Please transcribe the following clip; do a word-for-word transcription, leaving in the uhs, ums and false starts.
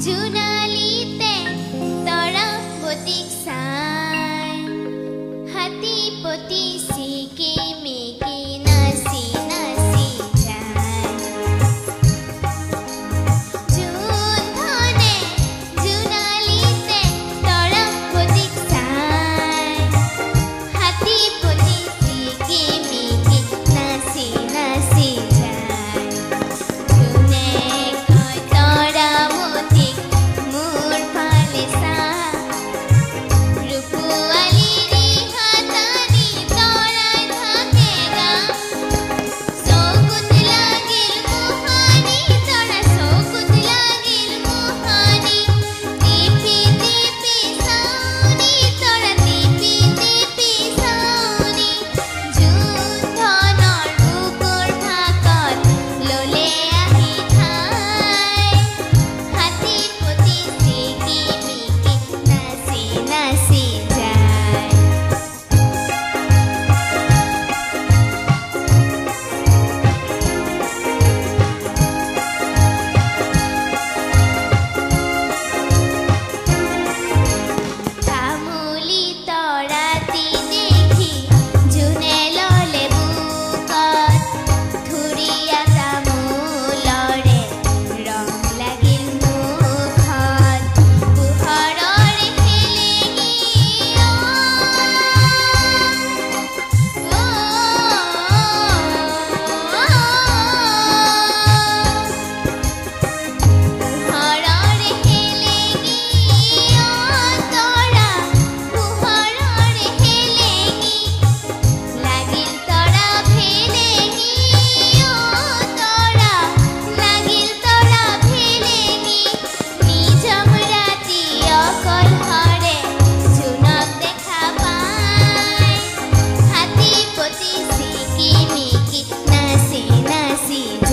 জোনালীতে তৰা পতিক চাই হাতী পতি চিকিমিকি নাচি নাচি যায় জোন ধনে জোনালীতে তৰা পতিক চাই হাতী পতি চিকিমিকি নাচি নাচি যায় জোনে কয় তৰাৱতীক মোৰ ফালে চা ৰূপোৱালী ৰিহাতানি তৰাই থাকে গা চকুত লাগিল মোহানি তৰা চকুত লাগিল মোহানি টিপি টিপি চাউনি তৰা টিপি টিপি চাউনি জোন ধনৰ বুকুৰ ফাকত ললে আহি ঠাই হাতী পতি চিকিমিকি নাচি নাচি যায় তামুলী তৰাটি দেখি জোনে ললে বুকত ধুৰীয়া তামোলৰে ৰং লাগিল মুখত পোহৰৰে খেলেগি অ পোহৰৰে খেলেগি অ তৰা পোহৰৰে খেলেগি লাগিল তৰা ভেলেগি অ তৰা লাগিল তৰা ভেলেগি নিঝুম ৰাতি অকলহৰে জোনক দেখা পাই হাতী পতি চিকিমিকি নাচি নাচি